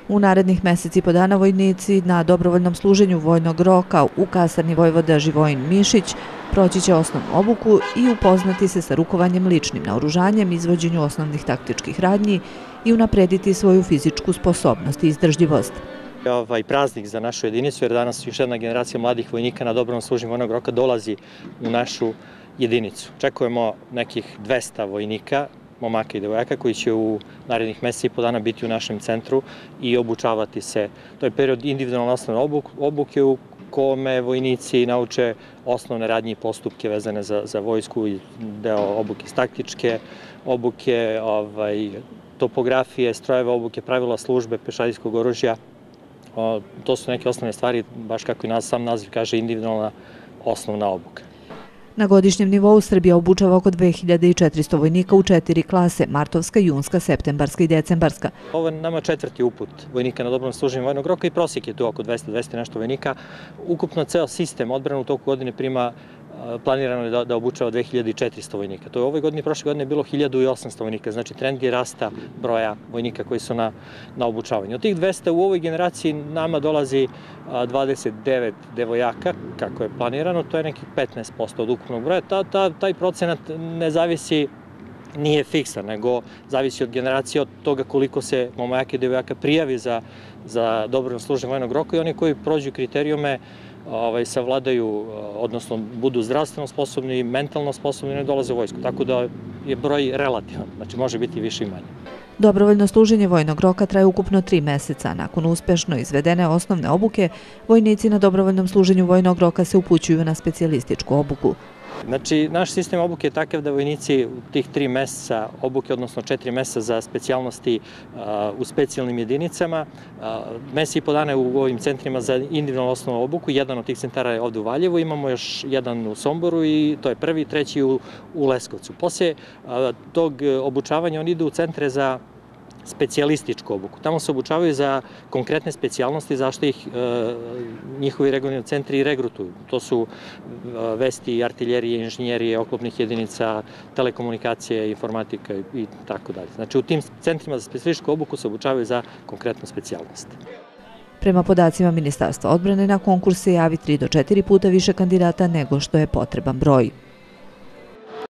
U narednih meseci i po dana vojnici na dobrovoljnom služenju vojnog roka u kasarni Vojvoda Živojin Mišić proći će osnovnu obuku i upoznati se sa rukovanjem ličnim naoružanjem, izvođenju osnovnih taktičkih radnji i unaprediti svoju fizičku sposobnost i izdržljivost. Ovaj praznik za našu jedinicu, jer danas još jedna generacija mladih vojnika na dobrovoljnom služenju vojnog roka dolazi u našu jedinicu. Očekujemo nekih 200 vojnika, momaka i devojaka, koji će u narednih meseci i po dana biti u našem centru i obučavati se. To je period individualne osnovne obuke u kome vojnici nauče osnovne radnje i postupke vezane za vojsku i deo obuke iz taktičke obuke, topografije, strojeve obuke, pravila službe, pešadijskog oružja. To su neke osnovne stvari, baš kako i sam naziv kaže, individualna osnovna obuka. Na godišnjem nivou Srbija obučava oko 2400 vojnika u 4 klase, martovska, junska, septembarska i decembarska. Ovo je nama 4. uput vojnika na dobrovoljnom služenju vojnog roka i prosjek je tu oko 200 nešto vojnika. Ukupno ceo sistem odbrane u toku godine planirano je da obučava 2400 vojnika. To je u ovoj godini i prošle godine bilo 1800 vojnika, znači trend je rasta broja vojnika koji su na obučavanju. Od tih 200 u ovoj generaciji nama dolazi 29 devojaka, kako je planirano, to je nekih 15% od ukupnog broja. Taj procenat ne zavisi, nije fiksan, nego zavisi od generacije, od toga koliko se momaka i devojaka prijavi za dobrovoljno služenje vojnog roka i oni koji prođu kriterijume savladaju, odnosno budu zdravstveno sposobni, mentalno sposobni i ne dolaze u vojsku. Tako da je broj relativan, znači može biti više i manje. Dobrovoljno služenje vojnog roka traje ukupno 3 meseca. Nakon uspešno izvedene osnovne obuke, vojnici na dobrovoljnom služenju vojnog roka se upućuju na specijalističku obuku. Znači, naš sistem obuke je takav da vojnici u tih 3 meseca obuke, odnosno 4 meseca za specijalnosti u specijalnim jedinicama, mesec i po dana u ovim centrima za individualnu osnovnu obuku, jedan od tih centara je ovde u Valjevu, imamo još jedan u Somboru i to je prvi, treći u Leskovcu. Posle tog obučavanja oni idu u centre za specijalističku obuku. Tamo se obučavaju za konkretne specijalnosti zašto ih njihovi regionalni centri i regrutuju. To su vesti, artiljerije, inženjerije, oklopnih jedinica, telekomunikacije, informatika i tako dalje. Znači u tim centrima za specijalističku obuku se obučavaju za konkretnu specijalnost. Prema podacima Ministarstva odbrane, na konkurs se javi 3 do 4 puta više kandidata nego što je potreban broj.